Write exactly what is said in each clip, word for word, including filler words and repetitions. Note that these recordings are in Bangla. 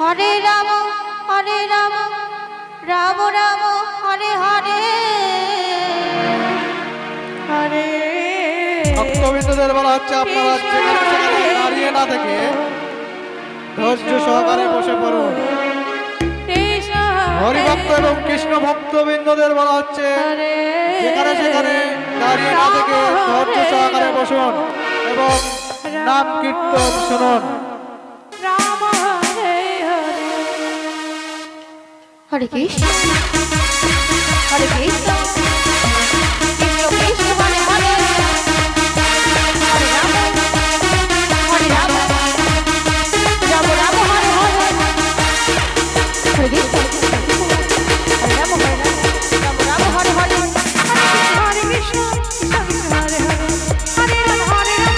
हरे राम हरे राम राम राम हरे हरे हरे ভক্তবৃন্দদের বলা হচ্ছে আপনারা যেখানে সেখানে দাঁড়িয়ে না থেকে ধৈর্য সহকারে বসে পড়ুন। হরিভক্ত এবং কৃষ্ণ ভক্তবৃন্দদের বলা হচ্ছে যেখানে সেখানে দাঁড়িয়ে না থেকে ধৈর্য সহকারে বসুন এবং নাম কীর্তন শুনুন। राम हरे हरे हरे कृष्ण हरे कृष्ण कृष्ण कृष्ण हरे हरे हरे राम हरे राम राम राम हरे हरे हरे कृष्ण हरे राम हरे राम राम राम हरे हरे हरे कृष्ण कृष्ण कृष्ण हरे हरे हरे राम हरे राम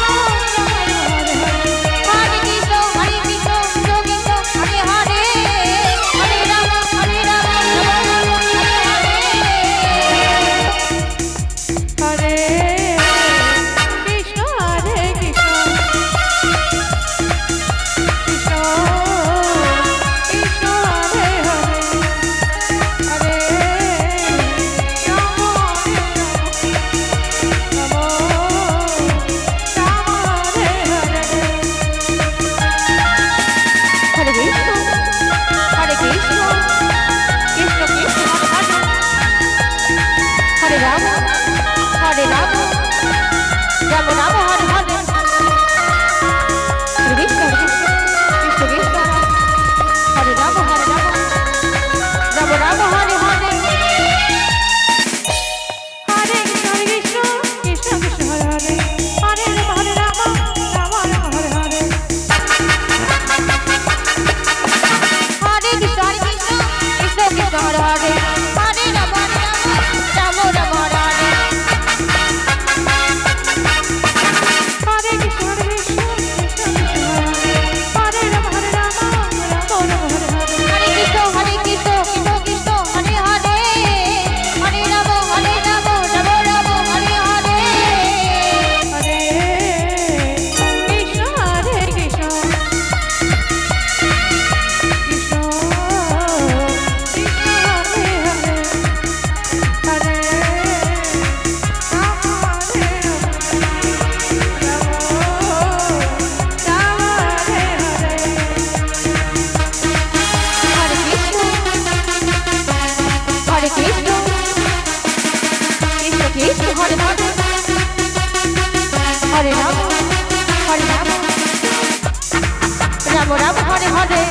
हरे राम हरे राम राम राम हरे हरे